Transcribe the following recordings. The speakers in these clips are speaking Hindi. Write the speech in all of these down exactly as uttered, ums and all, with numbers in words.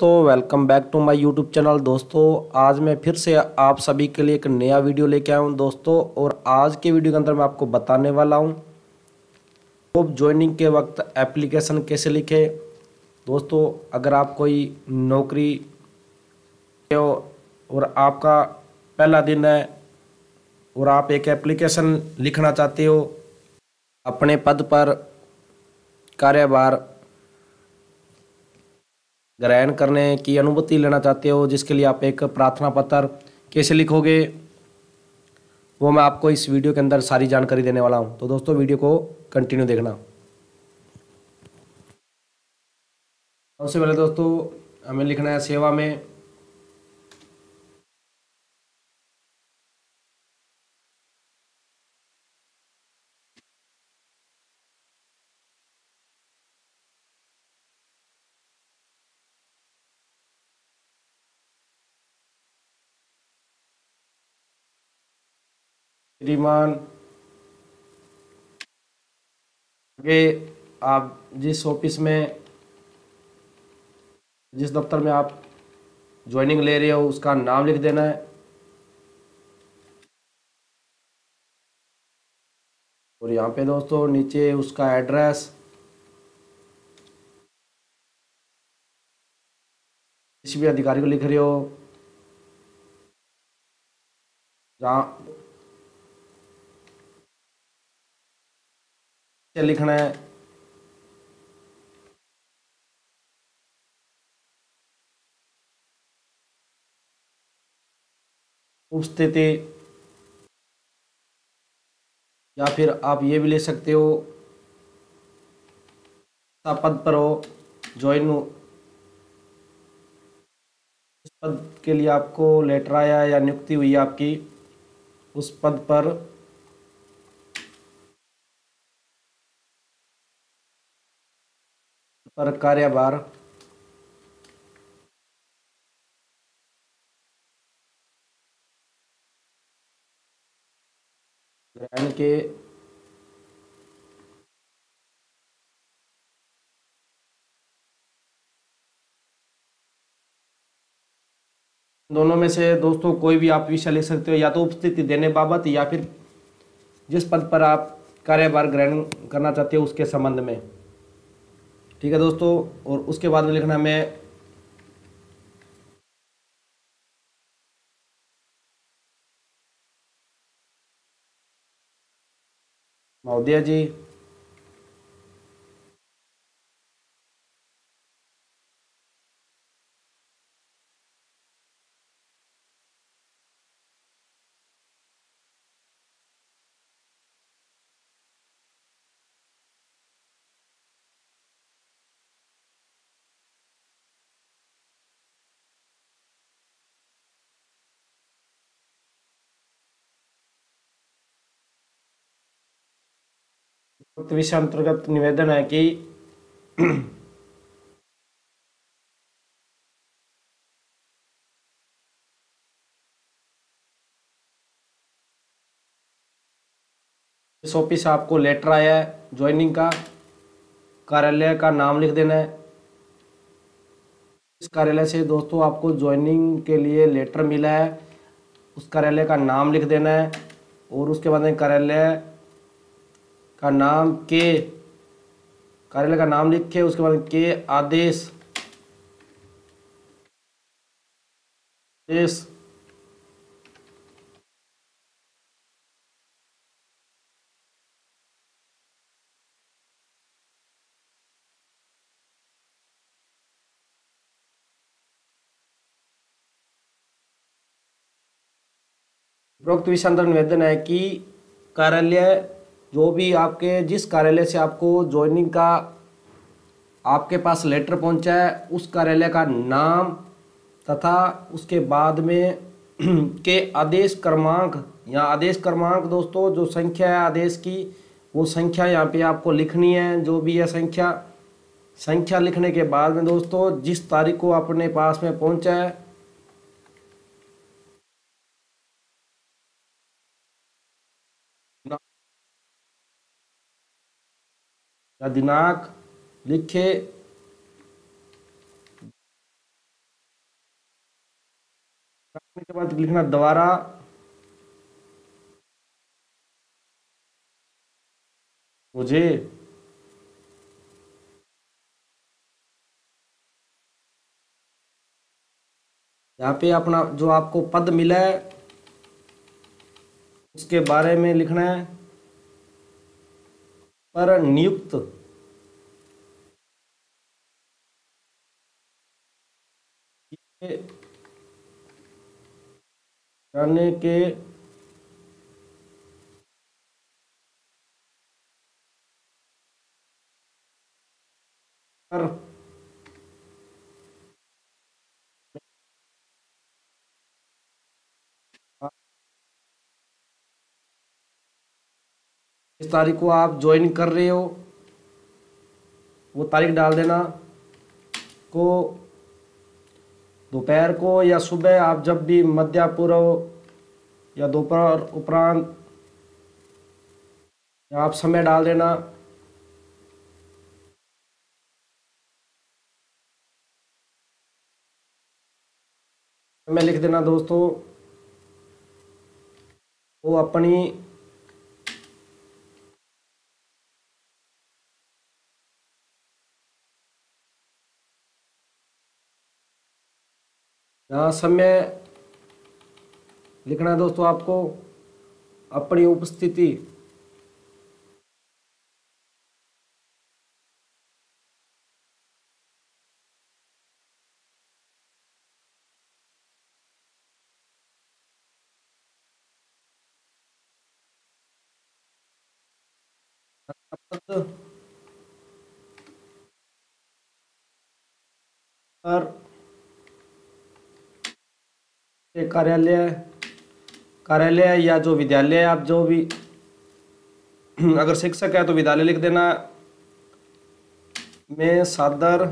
दोस्तों, welcome back to my YouTube channel. दोस्तों, आज मैं फिर से आप सभी के लिए एक नया वीडियो लेके आया हूँ दोस्तों। और आज के वीडियो के अंदर मैं आपको बताने वाला हूँ जॉब ज्वाइनिंग के वक्त एप्लीकेशन कैसे लिखे। दोस्तों, अगर आप कोई नौकरी हो और आपका पहला दिन है और आप एक एप्लीकेशन लिखना चाहते हो, अपने पद पर कार्यभार ग्रहण करने की अनुमति लेना चाहते हो, जिसके लिए आप एक प्रार्थना पत्र कैसे लिखोगे वो मैं आपको इस वीडियो के अंदर सारी जानकारी देने वाला हूं। तो दोस्तों, वीडियो को कंटिन्यू देखना। सबसे पहले दोस्तों, हमें लिखना है सेवा में। श्रीमान, आगे आप जिस ऑफिस में, जिस दफ्तर में आप ज्वाइनिंग ले रहे हो उसका नाम लिख देना है। और यहाँ पे दोस्तों नीचे उसका एड्रेस, किसी भी अधिकारी को लिख रहे हो जहाँ लिखना है। उपस्थिति, या फिर आप ये भी ले सकते हो पद पर हो ज्वाइन हो, इस पद के लिए आपको लेटर आया या नियुक्ति हुई है आपकी, उस पद पर पर कार्यभार ग्रहण के दोनों में से दोस्तों कोई भी आप विषय लिख सकते हो, या तो उपस्थिति देने बाबत या फिर जिस पद पर आप कार्यभार ग्रहण करना चाहते हो उसके संबंध में। ठीक है दोस्तों, और उसके बाद में लिखना मैं महोदय जी, विषय अंतर्गत निवेदन है कि इस ऑफिस से आपको लेटर आया है ज्वाइनिंग का, कार्यालय का नाम लिख देना है। इस कार्यालय से दोस्तों आपको ज्वाइनिंग के लिए लेटर मिला है, उस कार्यालय का नाम लिख देना है। और उसके बाद में कार्यालय का नाम के कार्यालय का नाम लिख के उसके बाद के आदेश आदेश उपरोक्त विषय अंतर निवेदन है कि कार्यालय जो भी आपके जिस कार्यालय से आपको ज्वाइनिंग का आपके पास लेटर पहुंचा है उस कार्यालय का नाम तथा उसके बाद में के आदेश क्रमांक या आदेश क्रमांक दोस्तों जो संख्या है आदेश की, वो संख्या यहाँ पे आपको लिखनी है। जो भी है संख्या संख्या लिखने के बाद में दोस्तों जिस तारीख को अपने पास में पहुंचा है या दिनांक लिखे के बाद लिखना द्वारा मुझे यहाँ पे अपना जो आपको पद मिला है उसके बारे में लिखना है। पर नियुक्त किए जाने के पर इस तारीख को आप ज्वाइन कर रहे हो वो तारीख डाल देना। को दोपहर को या सुबह आप जब भी मध्य पूर्व या दोपहर उपरांत या आप समय डाल देना। समय लिख देना दोस्तों। वो अपनी यहाँ समय लिखना है दोस्तों आपको अपनी उपस्थिति पर कार्यालय कार्यालय या जो विद्यालय आप जो भी अगर शिक्षक है तो विद्यालय लिख देना। मैं सादर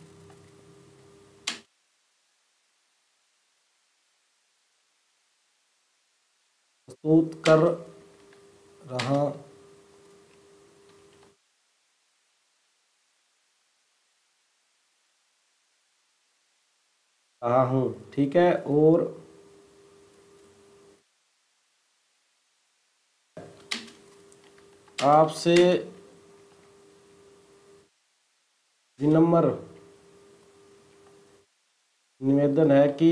प्रस्तुत कर रहा रहा हूँ। ठीक है। और आपसे विनम्र निवेदन है कि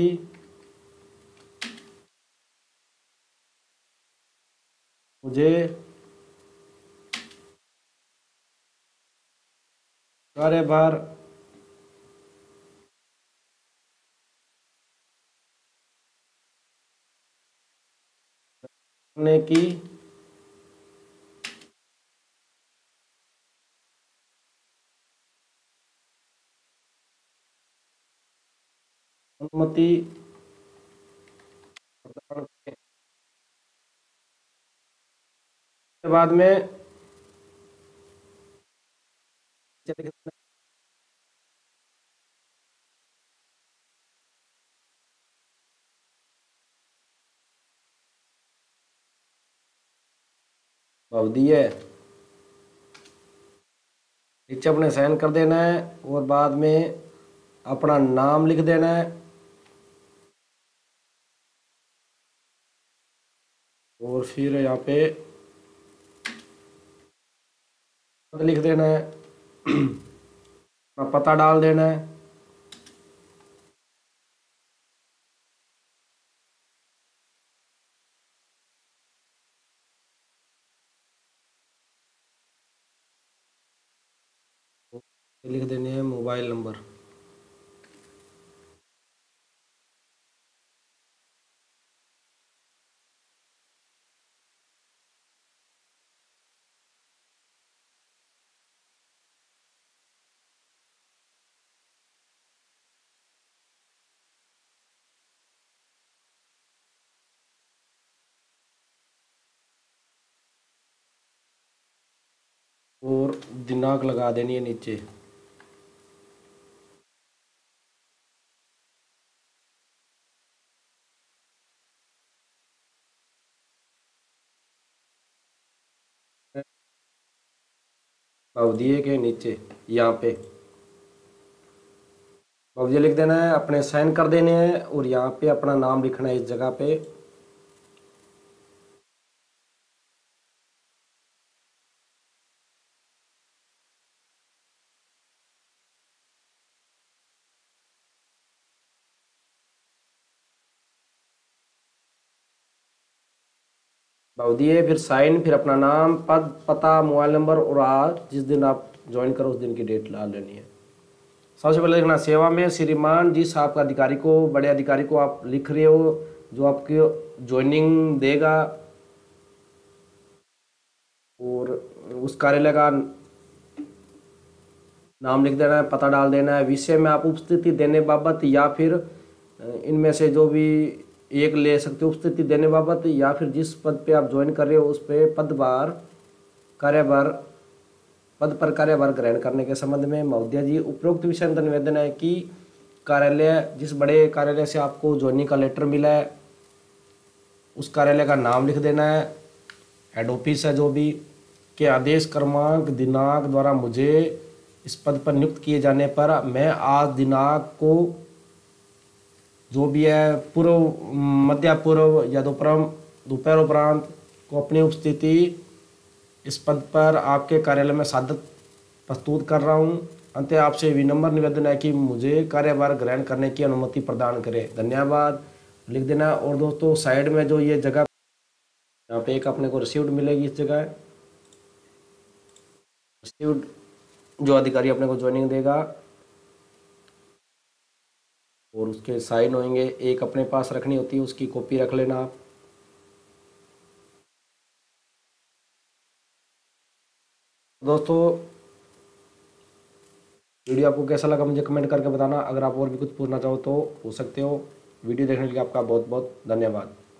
मुझे कार्यभार करने की अनुमति प्रदान करें। के बाद में अवधि है नीचे अपने साइन कर देना है और बाद में अपना नाम लिख देना है और फिर यहाँ पे लिख देना है अपना पता डाल देना है। लिख देने हैं मोबाइल नंबर। और दिनांक लगा देनी है नीचे। अवधि के नीचे यहाँ पे अब ये लिख देना है, अपने साइन कर देने हैं और यहाँ पे अपना नाम लिखना है इस जगह पे। भाव दिए, फिर साइन, फिर अपना नाम, पद, पता, मोबाइल नंबर और आज जिस दिन आप ज्वाइन करो उस दिन की डेट ला लेनी है। सबसे पहले लिखना सेवा में श्रीमान, जिस आपका अधिकारी को, बड़े अधिकारी को आप लिख रहे हो, जो आपकी ज्वाइनिंग देगा, और उस कार्यालय का नाम लिख देना है, पता डाल देना है। विषय में आप उपस्थिति देने बाबत या फिर इनमें से जो भी एक ले सकते हो, उपस्थिति देने बाबत, या फिर जिस पद पे आप ज्वाइन कर रहे हो उस पे पदभार कार्यभार पद पर कार्यभार ग्रहण करने के संबंध में। महोदय जी, उपरोक्त विषय अंतर निवेदन है कि कार्यालय, जिस बड़े कार्यालय से आपको ज्वाइनिंग का लेटर मिला है उस कार्यालय का नाम लिख देना है, हेड ऑफिस है जो भी, के आदेश क्रमांक दिनांक द्वारा मुझे इस पद पर नियुक्त किए जाने पर मैं आज दिनांक को जो भी है पूर्व, मध्य पूर्व या दोपहर दोपहर उपरांत को अपनी उपस्थिति इस पद पर आपके कार्यालय में सादत प्रस्तुत कर रहा हूँ। अंत आपसे विनम्र निवेदन है कि मुझे कार्यभार ग्रहण करने की अनुमति प्रदान करें। धन्यवाद लिख देना। और दोस्तों, साइड में जो ये जगह, यहाँ पे एक अपने को रिसीव्ड मिलेगी, इस जगह रिसीव्ड, जो अधिकारी अपने को ज्वाइनिंग देगा और उसके साइन होंगे, एक अपने पास रखनी होती है, उसकी कॉपी रख लेना आप। दोस्तों, वीडियो आपको कैसा लगा मुझे कमेंट करके बताना। अगर आप और भी कुछ पूछना चाहो तो पूछ सकते हो। वीडियो देखने के लिए आपका बहुत बहुत धन्यवाद।